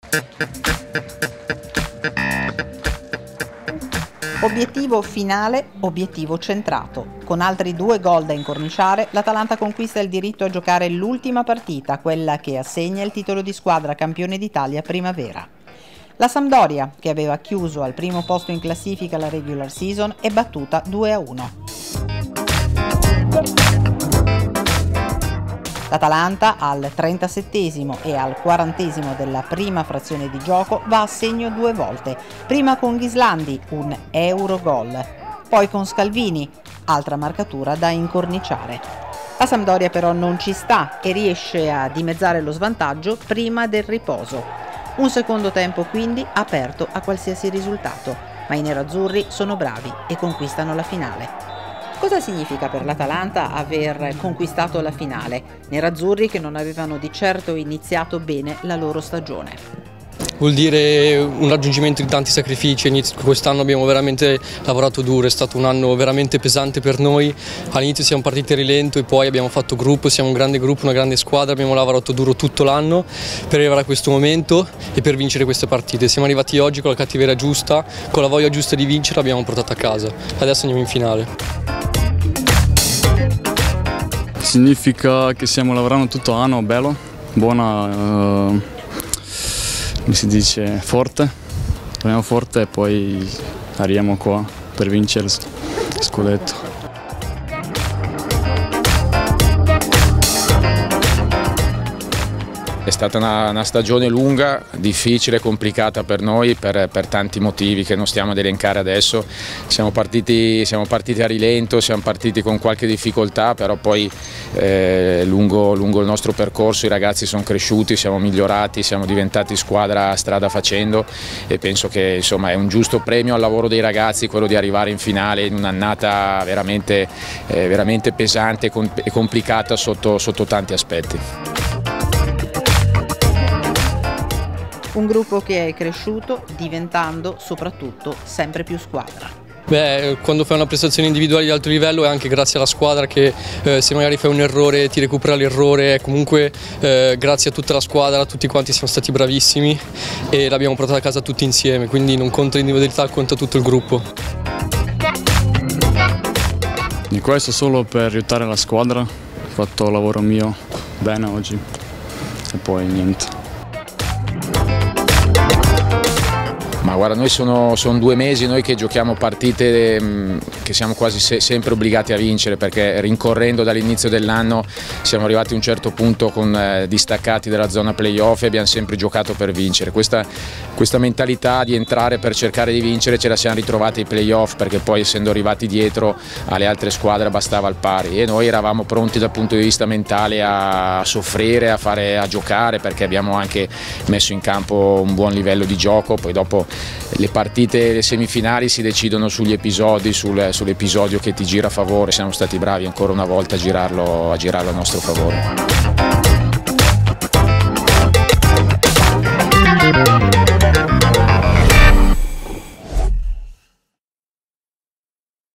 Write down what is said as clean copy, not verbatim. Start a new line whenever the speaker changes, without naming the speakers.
Obiettivo finale, obiettivo centrato. Con altri 2 gol da incorniciare, l'Atalanta conquista il diritto a giocare l'ultima partita, quella che assegna il titolo di squadra campione d'Italia primavera. La Sampdoria, che aveva chiuso al primo posto in classifica la regular season, è battuta 2-1. L'Atalanta al 37° e al 40° della prima frazione di gioco va a segno 2 volte, prima con Ghislandi, un Eurogol, poi con Scalvini, altra marcatura da incorniciare. La Sampdoria però non ci sta e riesce a dimezzare lo svantaggio prima del riposo. Un secondo tempo quindi aperto a qualsiasi risultato, ma i nerazzurri sono bravi e conquistano la finale. Cosa significa per l'Atalanta aver conquistato la finale? Nerazzurri che non avevano di certo iniziato bene la loro stagione.
Vuol dire un raggiungimento di tanti sacrifici. Quest'anno abbiamo veramente lavorato duro, è stato un anno veramente pesante per noi. All'inizio siamo partiti a rilento e poi abbiamo fatto gruppo, siamo un grande gruppo, una grande squadra, abbiamo lavorato duro tutto l'anno per arrivare a questo momento e per vincere queste partite. Siamo arrivati oggi con la cattiveria giusta, con la voglia giusta di vincere, l'abbiamo portata a casa. Adesso andiamo in finale.
Significa che stiamo lavorando tutto l'anno bello, buona, come si dice, forte. Lavoriamo forte e poi arriviamo qua per vincere il scudetto.
È stata una stagione lunga, difficile, complicata per noi per tanti motivi che non stiamo ad elencare adesso. Siamo partiti a rilento, siamo partiti con qualche difficoltà, però poi lungo il nostro percorso i ragazzi sono cresciuti, siamo migliorati, siamo diventati squadra strada facendo e penso che insomma, è un giusto premio al lavoro dei ragazzi quello di arrivare in finale in un'annata veramente pesante e complicata sotto tanti aspetti.
Un gruppo che è cresciuto diventando soprattutto sempre più squadra.
Quando fai una prestazione individuale di alto livello è anche grazie alla squadra che se magari fai un errore ti recupera l'errore, comunque grazie a tutta la squadra, tutti quanti siamo stati bravissimi e l'abbiamo portata a casa tutti insieme, quindi non conta l'individualità, conta tutto il gruppo.
Di questo solo per aiutare la squadra, ho fatto il lavoro mio bene oggi e poi niente.
Ma guarda, noi sono 2 mesi noi che giochiamo partite che siamo quasi sempre obbligati a vincere, perché rincorrendo dall'inizio dell'anno siamo arrivati a un certo punto con distaccati dalla zona playoff e abbiamo sempre giocato per vincere. Questa mentalità di entrare per cercare di vincere ce la siamo ritrovati ai playoff, perché poi essendo arrivati dietro alle altre squadre bastava il pari e noi eravamo pronti dal punto di vista mentale a soffrire, a giocare, perché abbiamo anche messo in campo un buon livello di gioco. Poi dopo le partite, le semifinali si decidono sugli episodi, sull'episodio che ti gira a favore. Siamo stati bravi ancora una volta a girarlo a nostro favore.